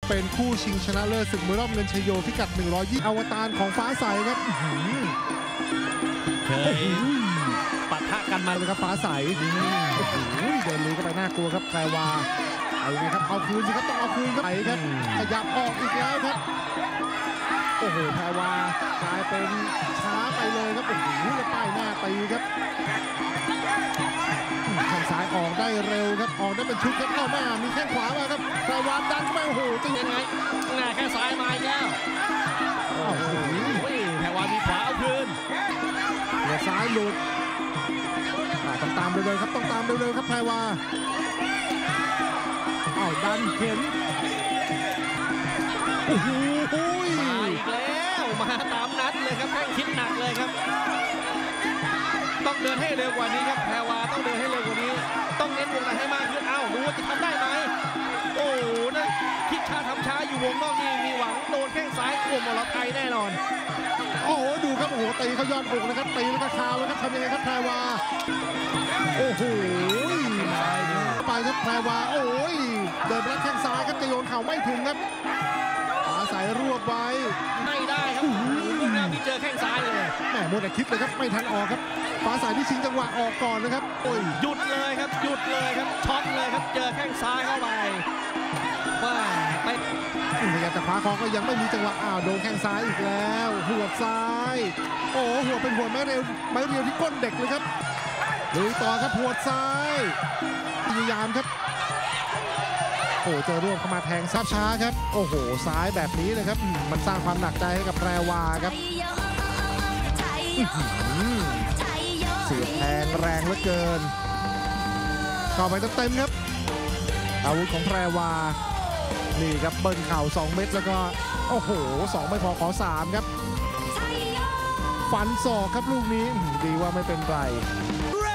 เป็นคู่ชิงชนะเลิศศึกมวยรอบเงินชัยโยพิกัด120อวตารของฟ้าใสครับเคยปะทะกันมาเลยครับฟ้าใสโอ้โหเดินลุยเข้าไปน่ากลัวครับแพรวาเอาไงครับเอาคืนสิครับต้องเอาคืนครับไปครับขยับออกอีกแล้วครับโอ้โหแพรวากลายเป็นช้าไปเลยครับโอ้โหแล้วป้ายหน้าตีครับแข้งซ้ายออกได้เร็วครับออกได้เป็นชุดครับเข้ามามีแข้งขวามาครับแพรวาดันเข้าไปโอ้โหจะยังไงแค่ซ้ายมาอีกแล้วโอ้โหแพรวามีขวาเอาคืนหัวซ้ายหลุดต้องตามเร็วๆครับต้องตามเร็วๆครับแพรวาดันเข็นโอ้โหมาอีกแล้วมาตามนัดเลยครับแข้งคิดหนักเลยครับต้องเดินให้เร็วกว่านี้ครับแพรวาต้องเดินให้เร็วกว่านี้ต้องเน้นวงในให้มากขึ้นดูว่าจะทำได้ไหมโอ้โหนะคิดช้าทำช้าอยู่วงนอกนี่มีหวังโดนแข้งซ้ายกลุ่มมรไทยแน่นอนโอ้โหดูครับโอ้โหตีเขาย้อนอกนะครับตีแล้วก็คาวแล้วครับทำยังไงครับแพรวาโอ้โหไปครับแพรวาโอ้ยเดินไปแล้วแข้งซ้ายครับจะโยนเข่าไม่ถึงครับฟ้าใสรวบไว้ไม่ได้ครับลูกหน้าที่เจอแข้งซ้ายเลยแหมหมดแต่คิดเลยครับไม่ทันออกครับฟ้าใสที่ชิงจังหวะออกก่อนนะครับโอ้ยหยุดเลยครับหยุดเลยครับช็อตเลยครับเจอแข้งซ้ายเข้าไปว่าไปพยายามจะคว้าคอก็ยังไม่มีจังหวะโดนแข้งซ้ายอีกแล้วหัวซ้ายโอ้หัวเป็นหัวไม้เรียวที่ก้นเด็กเลยครับลุยต่อครับหัวซ้ายพยายามครับโอ้เจอร่วมเข้ามาแทงซับช้าครับโอ้โหซ้ายแบบนี้เลยครับมันสร้างความหนักใจให้กับแพรวาครับเสียบแทงแรงเหลือเกินเข้าไปเต็มๆครับอาวุธของแพรวานี่ครับเบิ้ลเข่า2เม็ดแล้วก็โอ้โห2ไม่พอขอ3ครับฟันศอกครับลูกนี้ดีว่าไม่เป็นไร